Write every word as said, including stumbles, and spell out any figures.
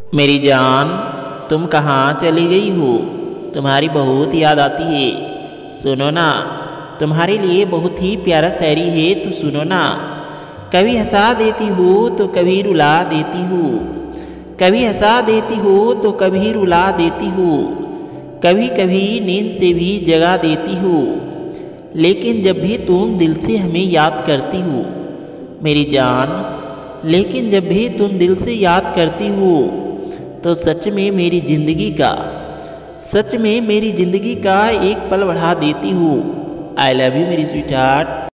मेरी जान, तुम कहाँ चली गई हो? तुम्हारी बहुत याद आती है। सुनो ना, तुम्हारे लिए बहुत ही प्यारा शायरी है, तो सुनो ना। कभी हंसा देती हो तो कभी रुला देती हो, कभी हंसा देती हो तो कभी रुला देती हो, कभी कभी नींद से भी जगा देती हो, लेकिन जब भी तुम दिल से हमें याद करती हो मेरी जान, लेकिन जब भी तुम दिल से याद करती हो तो सच में मेरी ज़िंदगी का सच में मेरी ज़िंदगी का एक पल बढ़ा देती हो। आई लव यू मेरी स्वीट हार्ट।